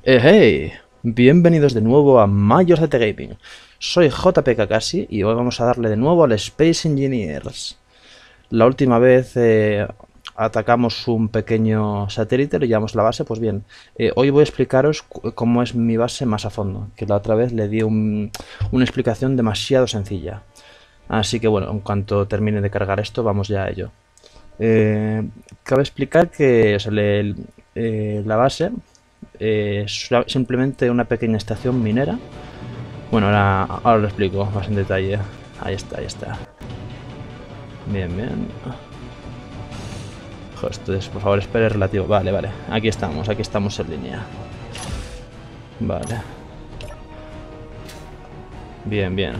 Hey, bienvenidos de nuevo a Mayors de The Gaming. Soy JP Kakashi y hoy vamos a darle de nuevo al Space Engineers. La última vez atacamos un pequeño satélite, lo llamamos la base. Pues bien, hoy voy a explicaros cómo es mi base más a fondo, que la otra vez le di una explicación demasiado sencilla. Así que bueno, en cuanto termine de cargar esto, vamos ya a ello. Cabe explicar que o sea, la base es simplemente una pequeña estación minera. Bueno, ahora lo explico más en detalle. Ahí está, ahí está. Bien, bien. Joder, entonces, por favor, espere relativo. Vale, vale. Aquí estamos en línea. Vale. Bien, bien.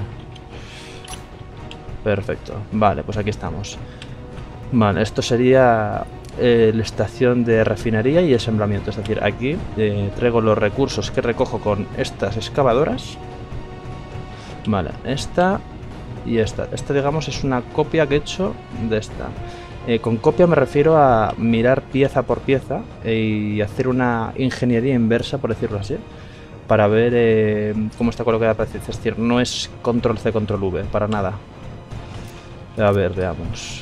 Perfecto. Vale, pues aquí estamos. Vale, esto sería la estación de refinería y ensamblamiento. Es decir, aquí traigo los recursos que recojo con estas excavadoras. Vale, esta y esta. Esta, digamos, es una copia que he hecho de esta. Con copia me refiero a mirar pieza por pieza y hacer una ingeniería inversa, por decirlo así, para ver cómo está colocada la pieza. Es decir, no es control C, control V, para nada. A ver, veamos.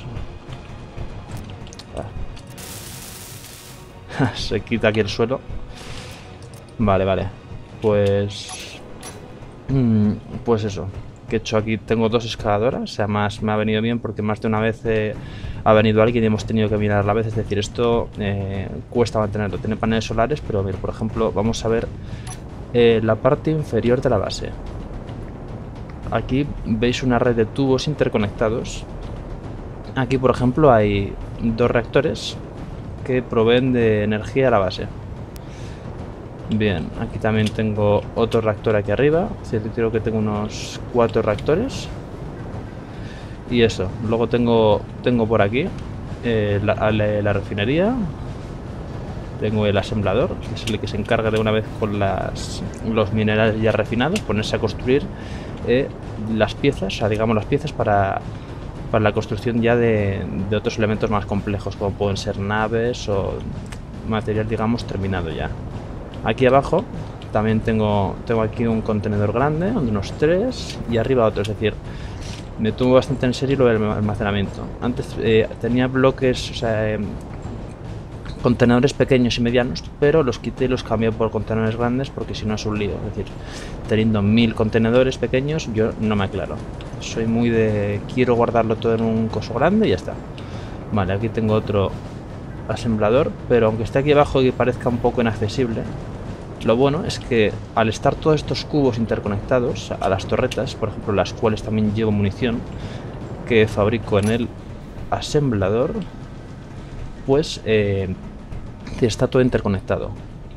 Se quita aquí el suelo. Vale, vale. Pues... pues eso. Que he hecho aquí, tengo dos excavadoras. Además me ha venido bien porque más de una vez ha venido alguien y hemos tenido que mirar a la vez. Es decir, esto cuesta mantenerlo. Tiene paneles solares, pero mira, por ejemplo, vamos a ver la parte inferior de la base. Aquí veis una red de tubos interconectados. Aquí, por ejemplo, hay dos reactores que proveen de energía a la base. Bien, aquí también tengo otro reactor aquí arriba. Creo que tengo unos 4 reactores. Y eso, luego tengo por aquí la refinería. Tengo el asemblador, que es el que se encarga de, una vez con los minerales ya refinados, ponerse a construir las piezas, o sea, digamos las piezas para la construcción ya de otros elementos más complejos, como pueden ser naves o material, digamos, terminado ya. Aquí abajo también tengo aquí un contenedor grande, de unos 3, y arriba otro. Es decir, me tomo bastante en serio lo del almacenamiento. Antes tenía bloques, o sea, contenedores pequeños y medianos, pero los quité y los cambié por contenedores grandes porque si no es un lío. Es decir, teniendo 1000 contenedores pequeños, yo no me aclaro. Soy muy de... quiero guardarlo todo en un coso grande y ya está. Vale, aquí tengo otro asemblador, pero aunque esté aquí abajo y parezca un poco inaccesible, lo bueno es que al estar todos estos cubos interconectados a las torretas, por ejemplo, las cuales también llevo munición que fabrico en el asemblador, pues está todo interconectado.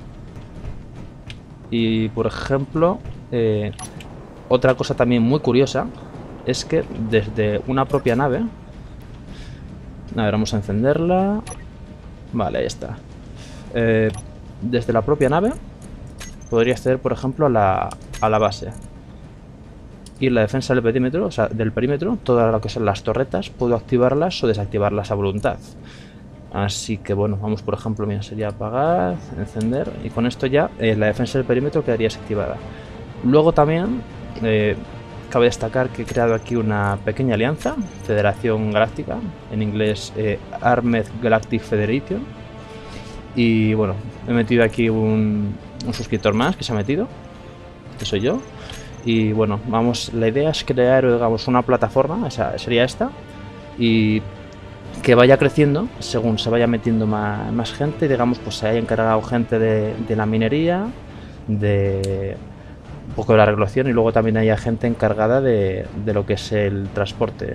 Y por ejemplo, otra cosa también muy curiosa es que desde una propia nave, a ver, vamos a encenderla. Vale, ahí está. Desde la propia nave podría acceder, por ejemplo, a la base. Y la defensa del perímetro, o sea, del perímetro, todas lo que son las torretas, puedo activarlas o desactivarlas a voluntad. Así que bueno, vamos, por ejemplo, mira, sería apagar, encender, y con esto ya la defensa del perímetro quedaría desactivada. Luego también cabe destacar que he creado aquí una pequeña alianza, Federación Galáctica, en inglés Armed Galactic Federation. Y bueno, he metido aquí un suscriptor más que se ha metido, que soy yo. Y bueno, vamos, la idea es crear, digamos, una plataforma, esa sería esta, y que vaya creciendo según se vaya metiendo más gente, digamos, pues se haya encargado gente de la minería, de un poco de la regulación, y luego también haya gente encargada de lo que es el transporte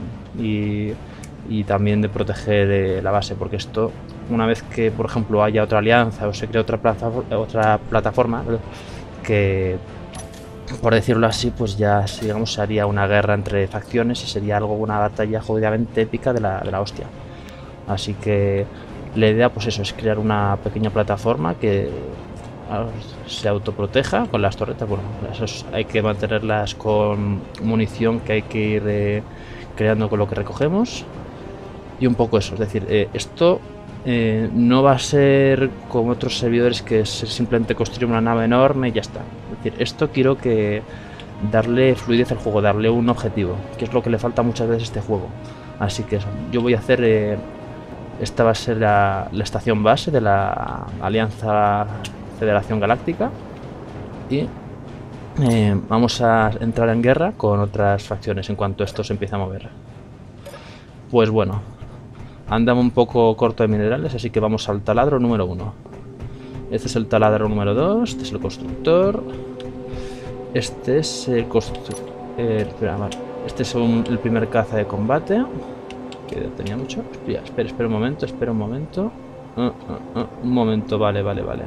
y también de proteger la base, porque esto, una vez que, por ejemplo, haya otra alianza o se cree otra plataforma, que, por decirlo así, pues ya, digamos, se haría una guerra entre facciones y sería algo, una batalla jodidamente épica de la hostia. Así que la idea, pues eso, es crear una pequeña plataforma que se autoproteja con las torretas. Bueno, hay que mantenerlas con munición que hay que ir creando con lo que recogemos. Y un poco eso, es decir, esto no va a ser como otros servidores que es simplemente construir una nave enorme y ya está. Es decir, esto quiero que darle fluidez al juego, darle un objetivo, que es lo que le falta muchas veces a este juego. Así que eso, yo voy a hacer, esta va a ser la estación base de la Alianza Federación Galáctica y vamos a entrar en guerra con otras facciones en cuanto esto se empiece a mover. Pues bueno, andamos un poco corto de minerales, así que vamos al taladro número 1. Este es el taladro número 2, este es el constructor. Este es el constructor. Este es el primer caza de combate. Que tenía mucho. Espera un momento, un momento. Un momento, vale.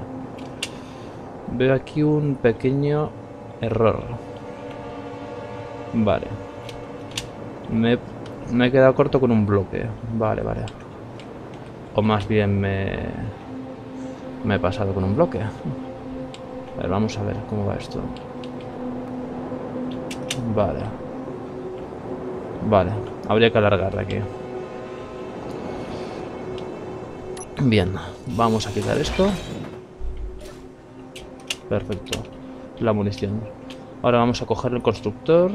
Veo aquí un pequeño error. Vale. Me he quedado corto con un bloque. Vale. O más bien me he pasado con un bloque. A ver, vamos a ver cómo va esto. Vale. Habría que alargar de aquí. Bien, vamos a quitar esto. Perfecto. La munición. Ahora vamos a coger el constructor.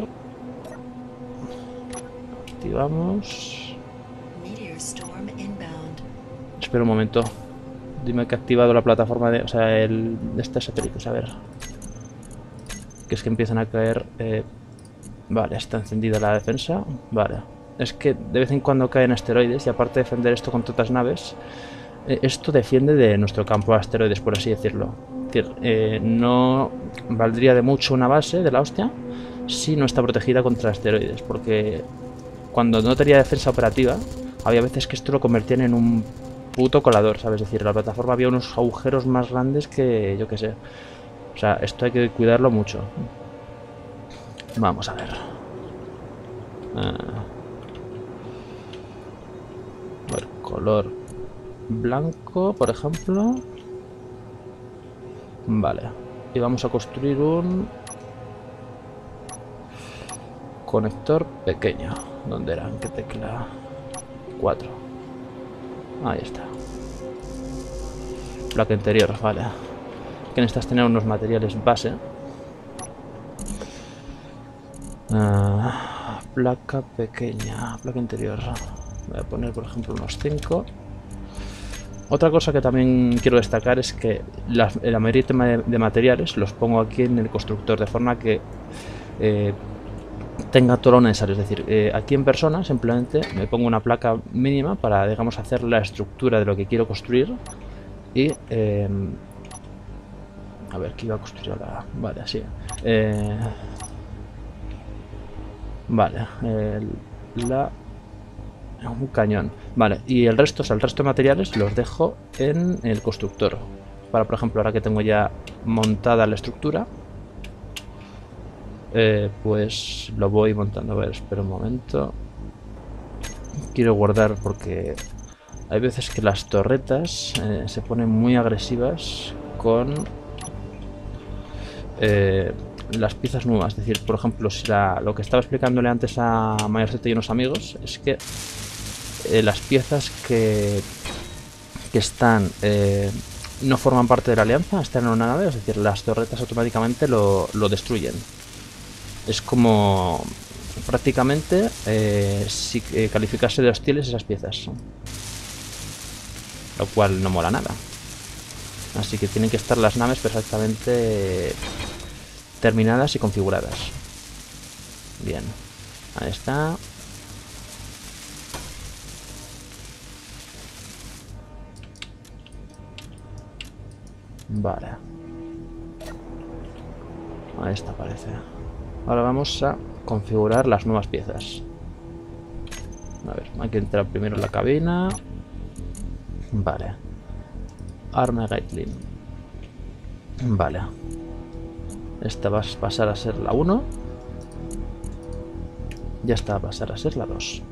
Activamos. Espera un momento. Dime que he activado la plataforma de... O sea, de este satélite. A ver. Que es que empiezan a caer... Vale, está encendida la defensa. Vale. Es que de vez en cuando caen asteroides y aparte de defender esto contra otras naves, esto defiende de nuestro campo de asteroides, por así decirlo. Es decir, no valdría de mucho una base de la hostia si no está protegida contra asteroides, porque cuando no tenía defensa operativa, había veces que esto lo convertían en un puto colador, ¿sabes? Es decir, la plataforma había unos agujeros más grandes que yo que sé. O sea, esto hay que cuidarlo mucho. Vamos a ver. El color blanco, por ejemplo. Vale. Y vamos a construir un conector pequeño. ¿Dónde era? ¿En qué tecla? 4. Ahí está. Placa interior, vale. Que necesitas tener unos materiales base. Placa pequeña, placa interior. Voy a poner, por ejemplo, unos 5. Otra cosa que también quiero destacar es que la mayoría de materiales los pongo aquí en el constructor, de forma que tenga todo lo necesario. Es decir, aquí en persona simplemente me pongo una placa mínima para, digamos, hacer la estructura de lo que quiero construir. Y... a ver, ¿qué iba a construir ahora? Vale, así. Vale, un cañón. Vale, y el resto de materiales los dejo en el constructor. Para, por ejemplo, ahora que tengo ya montada la estructura, pues lo voy montando. A ver, espera un momento. Quiero guardar porque hay veces que las torretas se ponen muy agresivas con las piezas nuevas. Es decir, por ejemplo, si lo que estaba explicándole antes a Mayorcete y unos amigos es que las piezas que están no forman parte de la alianza, están en una nave, es decir, las torretas automáticamente lo destruyen. Es como prácticamente si calificase de hostiles esas piezas, lo cual no mola nada. Así que tienen que estar las naves perfectamente terminadas y configuradas. Bien, ahí está. Vale. Ahí está, parece. Ahora vamos a configurar las nuevas piezas. A ver, hay que entrar primero en la cabina. Vale. Arma Gatling. Vale. Esta va a pasar a ser la 1. Ya está, va a pasar a ser la 2.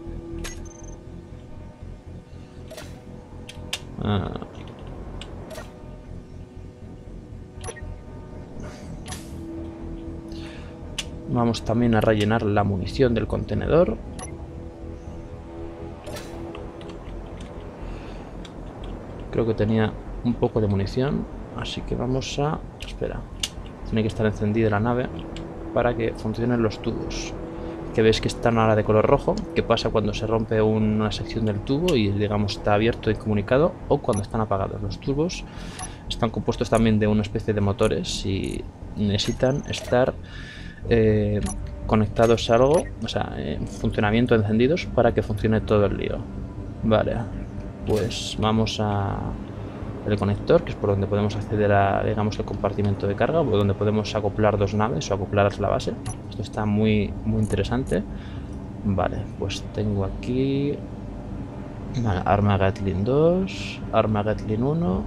Vamos también a rellenar la munición del contenedor. Creo que tenía un poco de munición, así que vamos a... Espera, tiene que estar encendida la nave para que funcionen los tubos. Que veis que están ahora de color rojo. ¿Qué pasa cuando se rompe una sección del tubo y digamos está abierto y comunicado? O cuando están apagados. Los tubos están compuestos también de una especie de motores y necesitan estar conectados a algo, o sea, en funcionamiento, encendidos, para que funcione todo el lío. Vale, pues vamos a el conector, que es por donde podemos acceder a, digamos, el compartimento de carga, o donde podemos acoplar dos naves o acoplarlas a la base. Esto está muy interesante. Vale, pues tengo aquí, vale, arma Gatling 2, arma Gatling 1.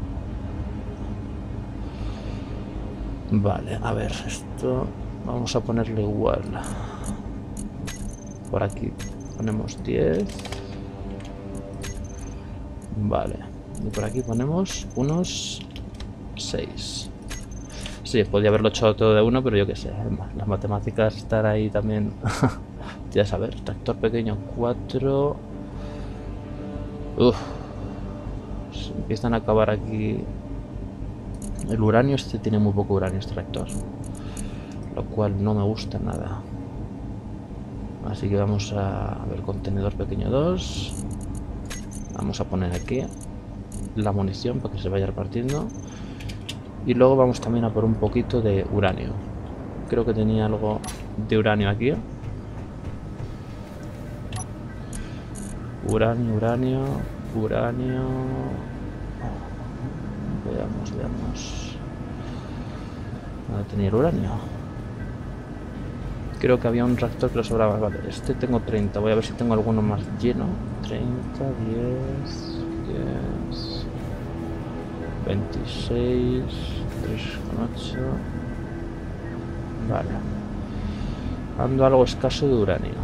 Vale, a ver, esto vamos a ponerle igual. Por aquí ponemos 10. Vale, y por aquí ponemos unos 6. Sí, podría haberlo hecho todo de uno, pero yo qué sé, las matemáticas están ahí también. Ya saber, tractor pequeño 4. Uff, se empiezan a acabar aquí. El uranio, este tiene muy poco uranio, este tractor, lo cual no me gusta nada. Así que vamos a ver, contenedor pequeño 2. Vamos a poner aquí la munición para que se vaya repartiendo. Y luego vamos también a por un poquito de uranio. Creo que tenía algo de uranio aquí. Uranio. Veamos. ¿Dónde tenía el uranio? Creo que había un reactor que lo sobraba. Vale, este tengo 30. Voy a ver si tengo alguno más lleno. 30, 10, 26, 3,8. Vale. Ando algo escaso de uranio.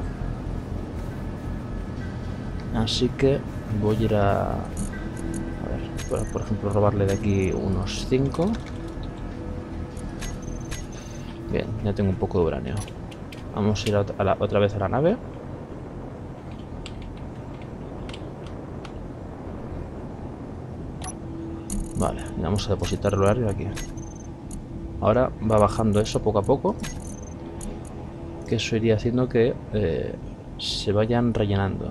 Así que voy a ir a ver, por ejemplo, robarle de aquí unos 5. Bien, ya tengo un poco de uranio. Vamos a ir otra vez a la nave. Vale, y vamos a depositar el uranio aquí. Ahora va bajando eso poco a poco, que eso iría haciendo que se vayan rellenando.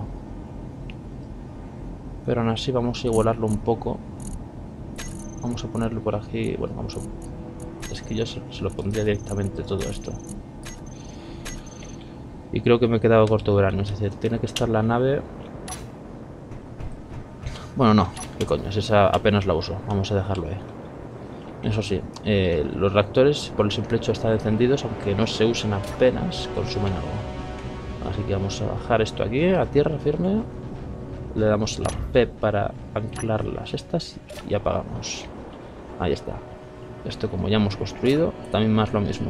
Pero aún así vamos a igualarlo un poco. Vamos a ponerlo por aquí. Bueno, es que yo se lo pondría directamente todo esto. Y creo que me he quedado corto de uranio. Es decir, tiene que estar la nave... Bueno, no. ¿Qué coño? Esa apenas la uso. Vamos a dejarlo ahí. Eso sí, los reactores, por el simple hecho de estar encendidos, aunque no se usen apenas, consumen algo. Así que vamos a bajar esto aquí, a tierra firme. Le damos la P para anclar las estas y apagamos. Ahí está. Esto, como ya hemos construido, también más lo mismo.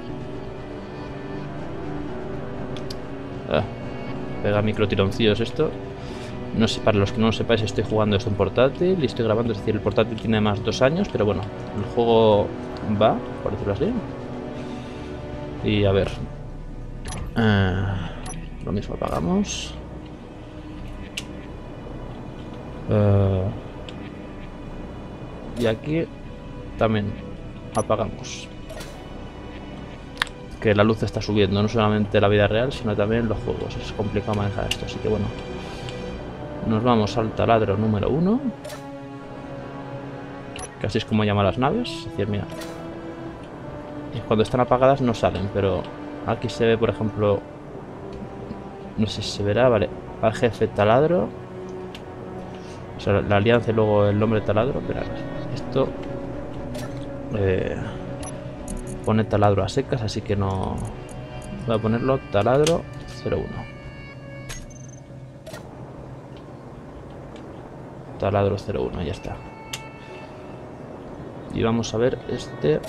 Pega microtironcillos esto. No sé, para los que no lo sepáis, estoy jugando esto en portátil y estoy grabando. Es decir, el portátil tiene más 2 años, pero bueno, el juego va, por decirlo así. Y a ver, lo mismo apagamos. Y aquí también apagamos. Que la luz está subiendo, no solamente en la vida real, sino también en los juegos. Es complicado manejar esto, así que bueno. Nos vamos al taladro número 1. Que así es como llaman las naves. Es decir, mira. Y cuando están apagadas no salen, pero aquí se ve, por ejemplo... No sé si se verá, vale. Al jefe taladro. O sea, la alianza y luego el nombre taladro. Esperad. Esto... pone taladro a secas, así que no... Voy a ponerlo taladro 01. Taladro 01, ya está. Y vamos a ver este...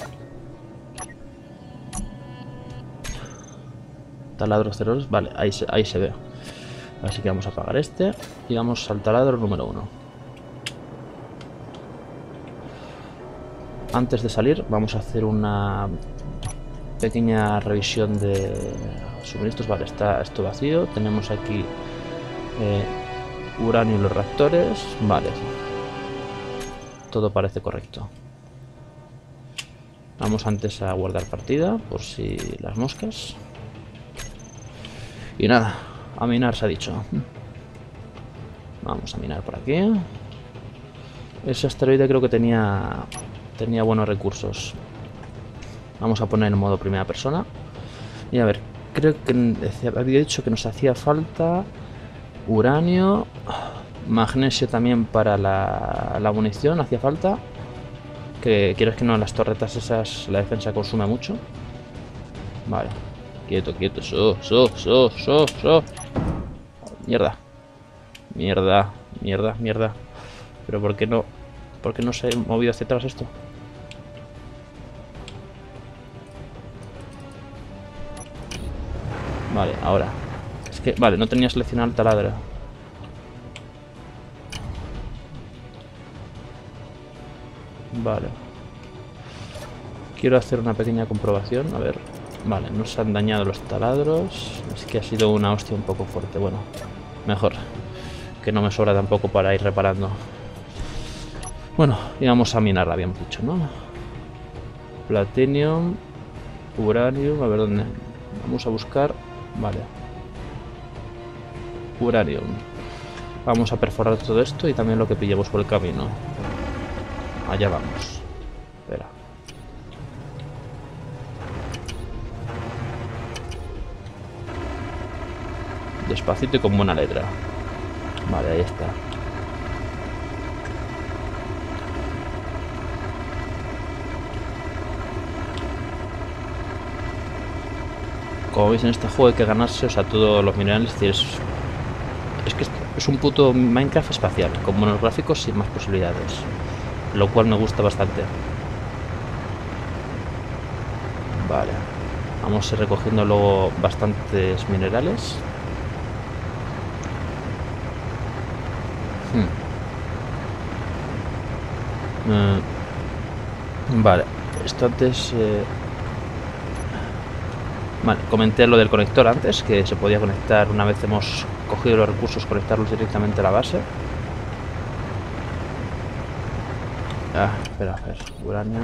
Taladro 02, vale, ahí se ve. Así que vamos a apagar este y vamos al taladro número 1. Antes de salir vamos a hacer una pequeña revisión de suministros. Vale, está esto vacío. Tenemos aquí uranio en los reactores. Vale. Todo parece correcto. Vamos antes a guardar partida, por si las moscas. Y nada, a minar se ha dicho. Vamos a minar por aquí. Ese asteroide creo que tenía buenos recursos. Vamos a poner en modo primera persona. Y a ver, creo que había dicho que nos hacía falta uranio, magnesio también para la munición, hacía falta. Que quieres que no, las torretas esas, la defensa consume mucho. Vale, quieto, quieto, Mierda. Mierda, mierda, mierda. Pero ¿por qué no? ¿Por qué no se ha movido hacia atrás esto? Vale, ahora. Es que, vale, no tenía seleccionado el taladro. Vale. Quiero hacer una pequeña comprobación. A ver. Vale, no se han dañado los taladros. Es que ha sido una hostia un poco fuerte. Bueno, mejor. Que no me sobra tampoco para ir reparando. Bueno, íbamos a minar, habíamos dicho, ¿no? Platinum, uranium, a ver dónde. Vamos a buscar. Vale. Uranium. Vamos a perforar todo esto y también lo que pillemos por el camino. Allá vamos. Espera. Despacito y con buena letra. Vale, ahí está. Como veis en este juego hay que ganarse, o sea, todos los minerales. Es que es un puto Minecraft espacial, con buenos gráficos y más posibilidades. Lo cual me gusta bastante. Vale. Vamos a ir recogiendo luego bastantes minerales. Vale. Esto antes... Vale, comenté lo del conector antes, que se podía conectar una vez hemos cogido los recursos, conectarlos directamente a la base. Ah, espera, a ver, uranio.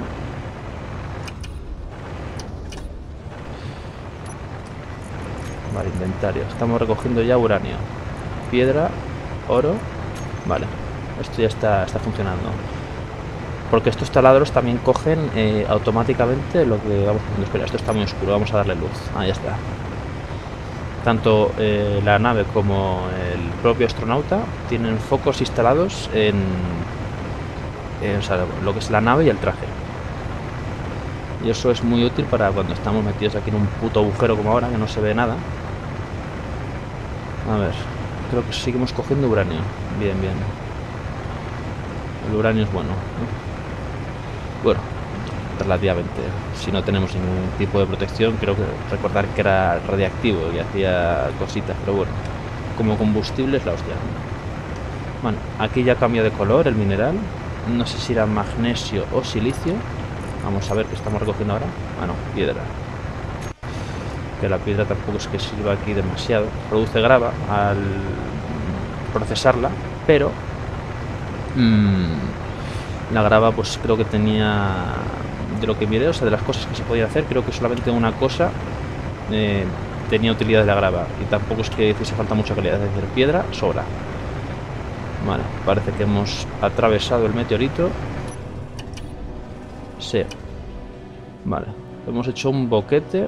Vale, inventario. Estamos recogiendo ya uranio. Piedra, oro. Vale, esto ya está funcionando. Porque estos taladros también cogen automáticamente lo que vamos poniendo. Espera, esto está muy oscuro, vamos a darle luz. Ah, ya está. Tanto la nave como el propio astronauta tienen focos instalados o sea, lo que es la nave y el traje. Y eso es muy útil para cuando estamos metidos aquí en un puto agujero como ahora, que no se ve nada. A ver, creo que seguimos cogiendo uranio. Bien, bien. El uranio es bueno, ¿no? Bueno, relativamente. Si no tenemos ningún tipo de protección, creo que recordar que era radiactivo y hacía cositas, pero bueno, como combustible es la hostia. Bueno, aquí ya cambia de color el mineral. No sé si era magnesio o silicio. Vamos a ver qué estamos recogiendo ahora. Ah, no, piedra. Que la piedra tampoco es que sirva aquí demasiado. Produce grava al procesarla, pero la grava pues creo que tenía, de lo que miré, o sea, de las cosas que se podía hacer, creo que solamente una cosa tenía utilidad de la grava. Y tampoco es que hiciese falta mucha calidad, es decir, piedra sobra. Vale, parece que hemos atravesado el meteorito. Sí. Vale, hemos hecho un boquete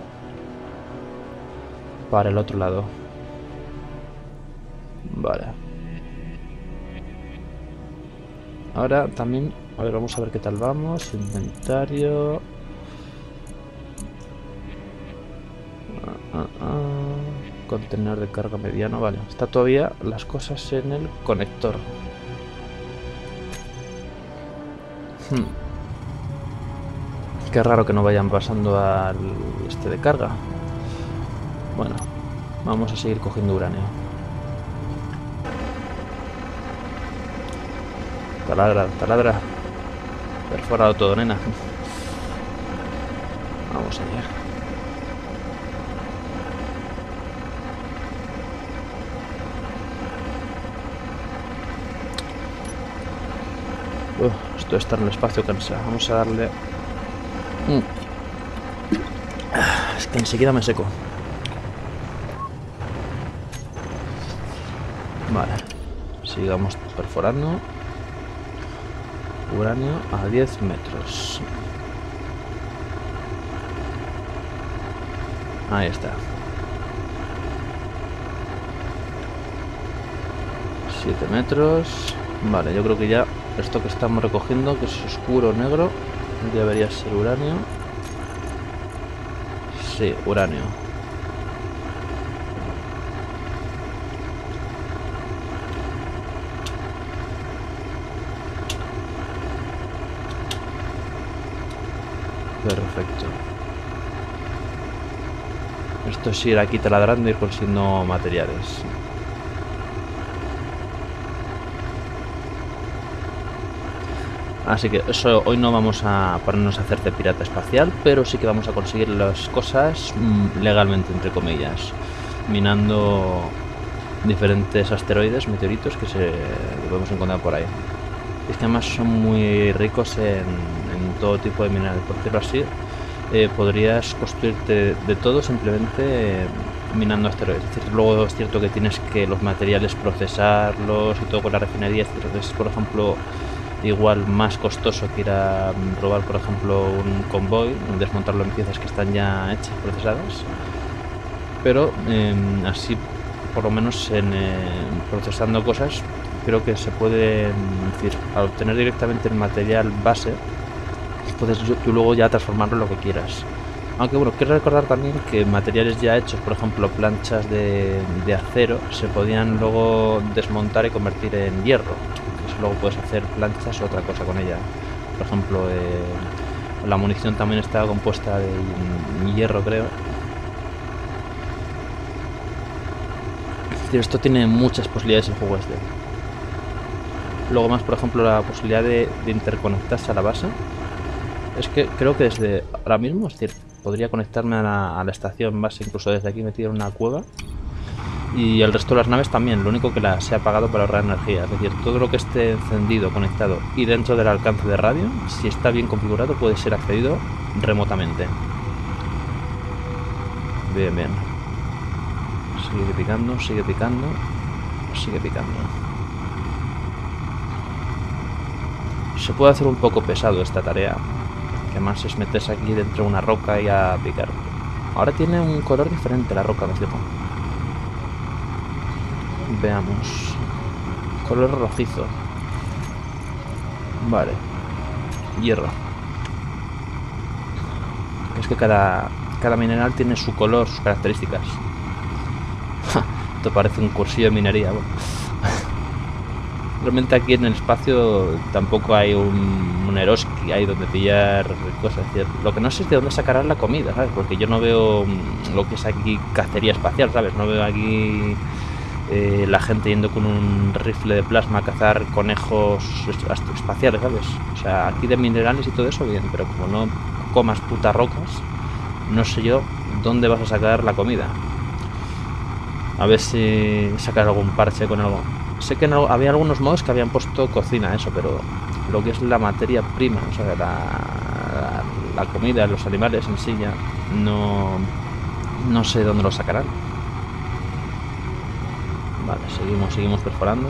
para el otro lado. Vale. Ahora también, a ver, vamos a ver qué tal vamos. Inventario. Contenedor de carga mediano, vale. Está todavía las cosas en el conector. Qué raro que no vayan pasando al este de carga. Bueno, vamos a seguir cogiendo uranio. Taladra, taladra. Perforado todo, nena. Vamos allá. Esto de estar en el espacio cansa. Vamos a darle... Es que enseguida me seco. Vale. Sigamos perforando. Uranio a 10 metros. Ahí está. 7 metros. Vale, yo creo que ya esto que estamos recogiendo, que es oscuro negro, debería ser uranio. Sí, uranio. Perfecto. Esto es ir aquí taladrando y ir consiguiendo materiales. Así que eso, hoy no vamos a ponernos a hacer de pirata espacial, pero sí que vamos a conseguir las cosas legalmente, entre comillas, minando diferentes asteroides, meteoritos que podemos encontrar por ahí. Es que además son muy ricos en todo tipo de minerales, por decirlo así. Podrías construirte de todo simplemente minando asteroides. Es decir, luego es cierto que tienes que los materiales procesarlos y todo con la refinería. Es, por ejemplo, igual más costoso que ir a robar, por ejemplo, un convoy, desmontarlo en piezas que están ya hechas, procesadas. Pero así, por lo menos procesando cosas, creo que se puede, decir, al obtener directamente el material base, puedes tú luego ya transformarlo en lo que quieras. Aunque bueno, quiero recordar también que materiales ya hechos, por ejemplo planchas de acero, se podían luego desmontar y convertir en hierro. Entonces luego puedes hacer planchas o otra cosa con ella. Por ejemplo, la munición también estaba compuesta de hierro, creo. Es decir, esto tiene muchas posibilidades el juego este. Luego más, por ejemplo, la posibilidad de interconectarse a la base. Es que creo que desde ahora mismo, es decir, podría conectarme a la estación base, incluso desde aquí metido en una cueva. Y el resto de las naves también, lo único que las he apagado para ahorrar energía. Es decir, todo lo que esté encendido, conectado y dentro del alcance de radio, si está bien configurado, puede ser accedido remotamente. Bien, bien. Sigue picando, sigue picando, sigue picando. Se puede hacer un poco pesado esta tarea. Que más es meterse aquí dentro de una roca y a picar. Ahora tiene un color diferente la roca, me fijo. Veamos. Color rojizo. Vale. Hierro. Es que cada mineral tiene su color, sus características. Esto parece un cursillo de minería. Bueno. Realmente aquí en el espacio tampoco hay un Eroski ahí donde pillar cosas. Es decir, lo que no sé es de dónde sacarán la comida, ¿sabes? Porque yo no veo lo que es aquí cacería espacial, ¿sabes? No veo aquí la gente yendo con un rifle de plasma a cazar conejos espaciales, ¿sabes? O sea, aquí de minerales y todo eso bien, pero como no comas putas rocas, no sé yo dónde vas a sacar la comida. A ver si sacas algún parche con algo. Sé que no, había algunos mods que habían puesto cocina, eso, pero lo que es la materia prima, o sea, la comida, los animales en sí ya no sé dónde lo sacarán. Vale, seguimos perforando,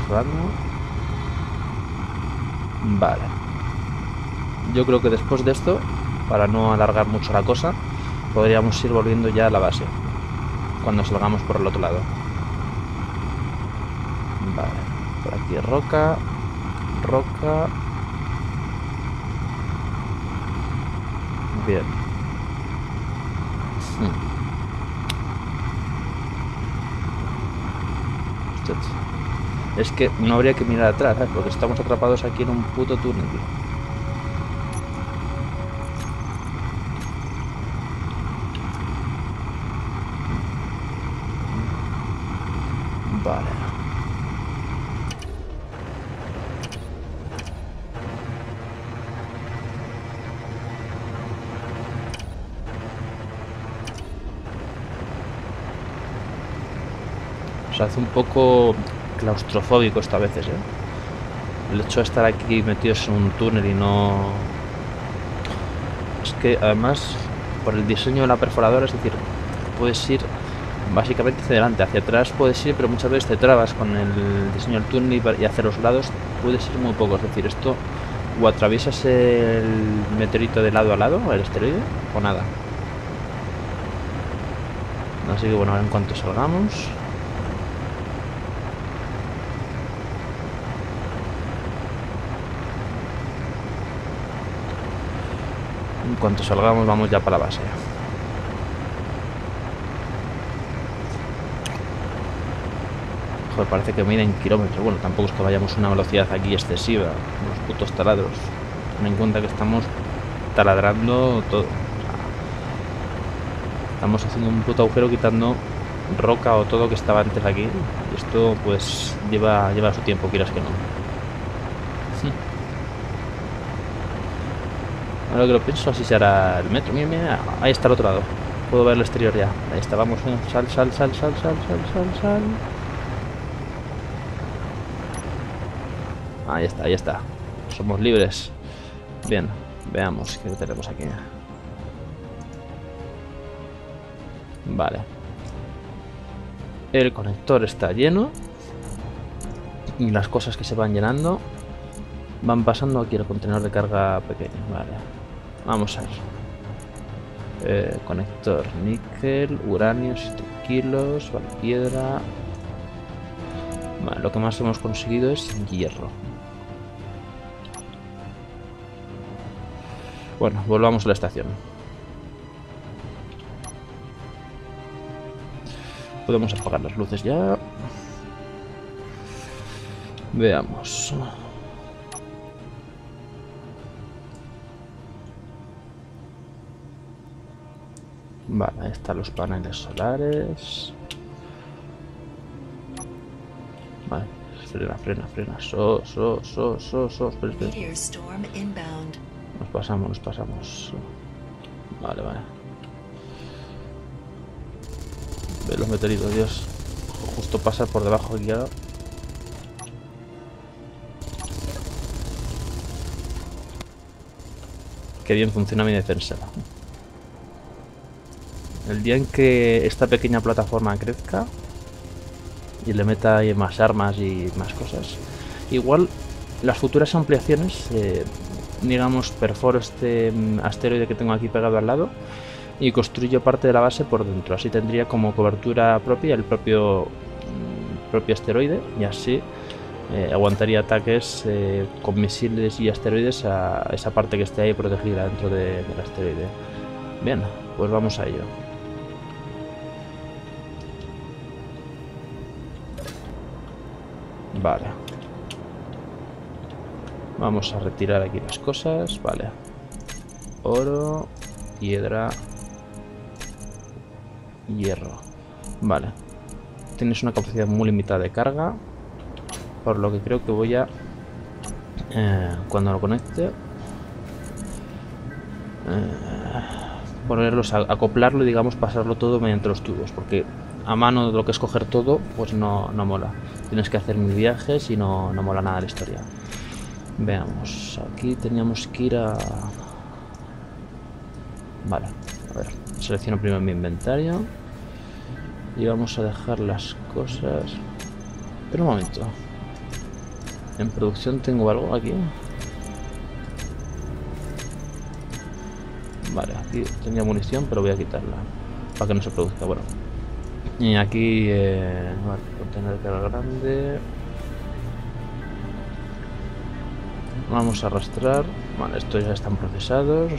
Vale. Yo creo que después de esto, para no alargar mucho la cosa, podríamos ir volviendo ya a la base cuando salgamos por el otro lado. Vale, por aquí roca. Bien. Es que no habría que mirar atrás, ¿sabes? Porque estamos atrapados aquí en un puto túnel. Vale. Se hace un poco claustrofóbico esto a veces, ¿eh? El hecho de estar aquí metidos en un túnel y no... Es que además, por el diseño de la perforadora, es decir, puedes ir básicamente hacia adelante, hacia atrás puedes ir, pero muchas veces te trabas con el diseño del túnel y hacia los lados puedes ir muy poco. Es decir, esto o atraviesas el meteorito de lado a lado, el asteroide, o nada. Así que bueno, ahora en cuanto salgamos... En cuanto salgamos vamos ya para la base. Joder, parece que miden kilómetros. Bueno, tampoco es que vayamos a una velocidad aquí excesiva. Unos putos taladros. Ten en cuenta que estamos taladrando todo. O sea, estamos haciendo un puto agujero quitando roca o todo que estaba antes aquí. Y esto pues lleva su tiempo, quieras que no. Sí. Ahora que lo pienso, así se hará el metro. Mira, mira, ahí está el otro lado. Puedo ver el exterior ya. Ahí está, vamos. Sal, sal, sal, sal, sal, sal, sal, sal. Ahí está, ahí está. Somos libres. Bien, veamos qué tenemos aquí. Vale. El conector está lleno. Y las cosas que se van llenando van pasando aquí al contenedor de carga pequeño. Vale. Vamos a ver. Conector níquel, uranio, 7 kilos, vale, piedra. Vale, lo que más hemos conseguido es hierro. Bueno, volvamos a la estación. Podemos apagar las luces ya. Veamos. Vale, ahí están los paneles solares. Vale, frena, frena, frena. Espera, espera. Nos pasamos, nos pasamos. Vale, vale. Ve los meteoritos, Dios. Justo pasar por debajo aquí ahora. Qué bien funciona mi defensa. El día en que esta pequeña plataforma crezca y le meta ahí más armas y más cosas, igual las futuras ampliaciones, digamos, perforo este asteroide que tengo aquí pegado al lado y construyo parte de la base por dentro. Así tendría como cobertura propia el propio asteroide y así aguantaría ataques con misiles y asteroides a esa parte que esté ahí protegida dentro del asteroide. Bien, pues vamos a ello. Vale. Vamos a retirar aquí las cosas. Vale. Oro, piedra, hierro. Vale. Tienes una capacidad muy limitada de carga, por lo que creo que voy a cuando lo conecte ponerlos, acoplarlo y digamos pasarlo todo mediante los tubos, porque a mano lo que es coger todo pues no mola. Tienes que hacer mil viajes y no mola nada la historia. Veamos, aquí teníamos que ir a... Vale, a ver, selecciono primero mi inventario y vamos a dejar las cosas. Pero un momento, en producción tengo algo aquí. Vale, aquí tenía munición, pero voy a quitarla para que no se produzca. Bueno, y aquí vale, contenedor de carga grande. Vamos a arrastrar. Vale, estos ya están procesados.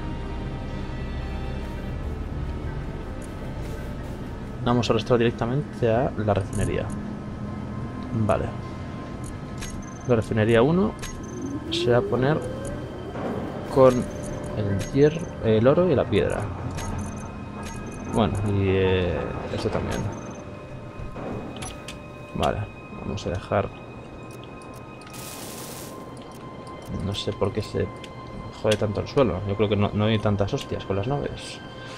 Vamos a arrastrar directamente a la refinería. Vale. La refinería 1 se va a poner con el hierro, el oro y la piedra. Bueno, y esto también. Vale, vamos a dejar... No sé por qué se jode tanto el suelo. Yo creo que no hay tantas hostias con las naves.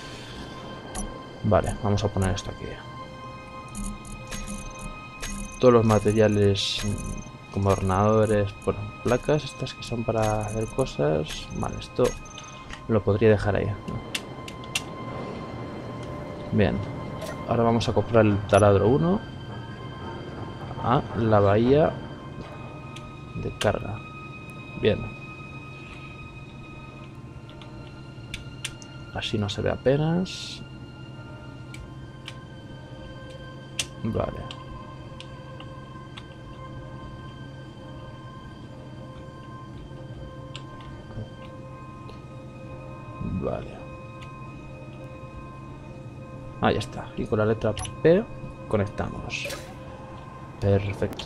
Vale, vamos a poner esto aquí. Todos los materiales como ordenadores, bueno, placas estas que son para hacer cosas. Vale, esto lo podría dejar ahí. Bien, ahora vamos a comprar el taladro 1 a la bahía de carga. Bien, así no se ve apenas. Vale. Vale. Ahí está. Y con la letra P conectamos. Perfecto.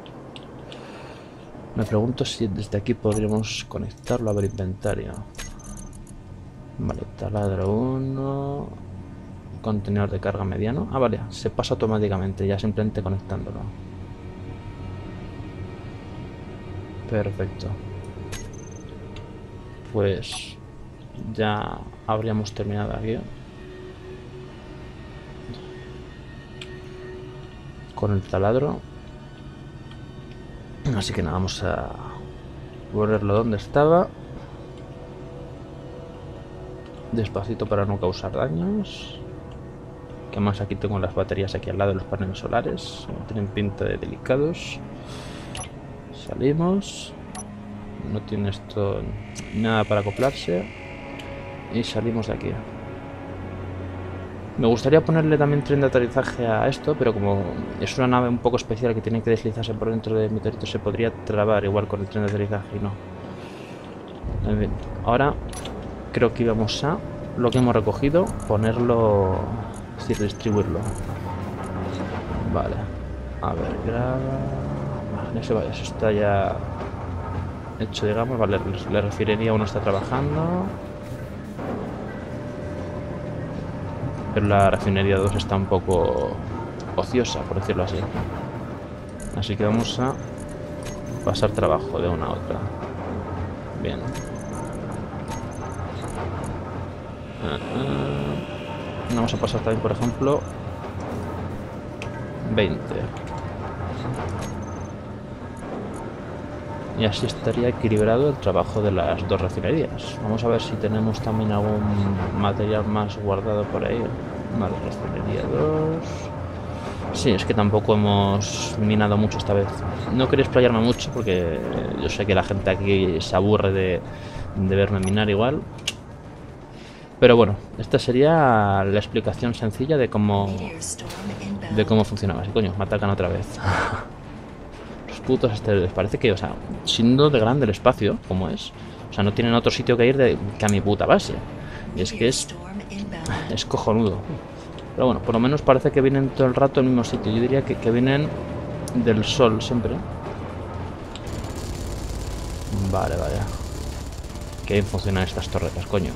Me pregunto si desde aquí podríamos conectarlo a ver inventario. Vale, taladro 1. Contenedor de carga mediano. Ah, vale, se pasa automáticamente, ya simplemente conectándolo. Perfecto. Pues ya habríamos terminado aquí con el taladro. Así que nada, vamos a ponerlo donde estaba. Despacito para no causar daños. Que más aquí tengo las baterías aquí al lado de los paneles solares. Tienen pinta de delicados. Salimos. No tiene esto nada para acoplarse. Y salimos de aquí. Me gustaría ponerle también tren de aterrizaje a esto, pero como es una nave un poco especial que tiene que deslizarse por dentro de mi territorio, se podría trabar igual con el tren de aterrizaje y no. En fin, ahora creo que íbamos a lo que hemos recogido, ponerlo, es decir, distribuirlo. Vale, a ver, graba. Vale, eso está ya hecho, digamos. Vale, la refinería uno está trabajando, pero la refinería 2 está un poco ociosa, por decirlo así. Así que vamos a pasar trabajo de una a otra. Bien. Vamos a pasar también, por ejemplo, 20. Y así estaría equilibrado el trabajo de las dos refinerías. Vamos a ver si tenemos también algún material más guardado por ahí. Vale, refinería 2. Sí, es que tampoco hemos minado mucho esta vez. No quería explayarme mucho porque yo sé que la gente aquí se aburre de verme minar igual. Pero bueno, esta sería la explicación sencilla de cómo funcionaba. Sí, coño, me atacan otra vez. Los putos esteroides. Parece que, o sea, siendo de grande el espacio, como es, o sea, no tienen otro sitio que ir que a mi puta base. Y es que es cojonudo. Pero bueno, por lo menos parece que vienen todo el rato al mismo sitio. Yo diría que vienen del sol siempre. Vale, vaya. Qué bien funcionan estas torretas, coño.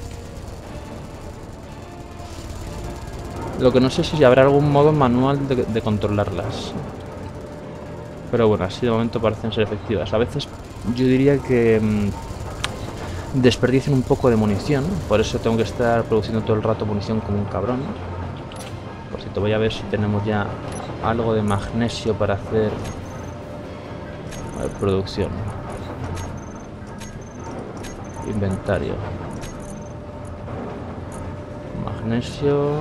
Lo que no sé es si habrá algún modo manual de controlarlas. Pero bueno, así de momento parecen ser efectivas. A veces yo diría que desperdician un poco de munición. Por eso tengo que estar produciendo todo el rato munición como un cabrón. Por cierto, voy a ver si tenemos ya algo de magnesio para hacer producción. Inventario. Magnesio.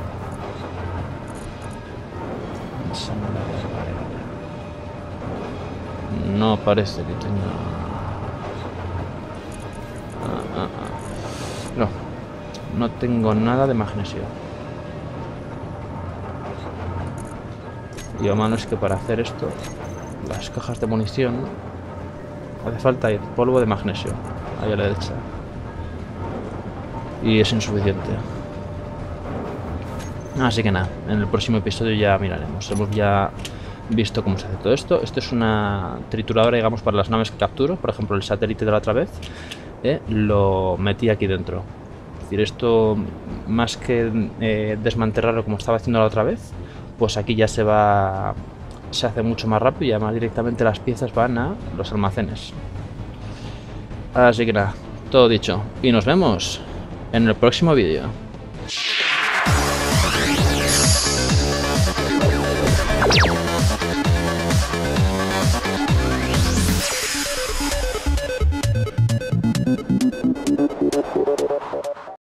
No parece que tenga... No tengo nada de magnesio. Y lo malo es que para hacer esto, las cajas de munición, hace falta polvo de magnesio, ahí a la derecha. Y es insuficiente. Así que nada, en el próximo episodio ya miraremos. Hemos ya visto cómo se hace todo esto. Esto es una trituradora, digamos, para las naves que capturo. Por ejemplo, el satélite de la otra vez, lo metí aquí dentro. Es decir, esto, más que desmantelarlo como estaba haciendo la otra vez, pues aquí ya se hace mucho más rápido y además directamente las piezas van a los almacenes. Así que nada, todo dicho. Y nos vemos en el próximo vídeo.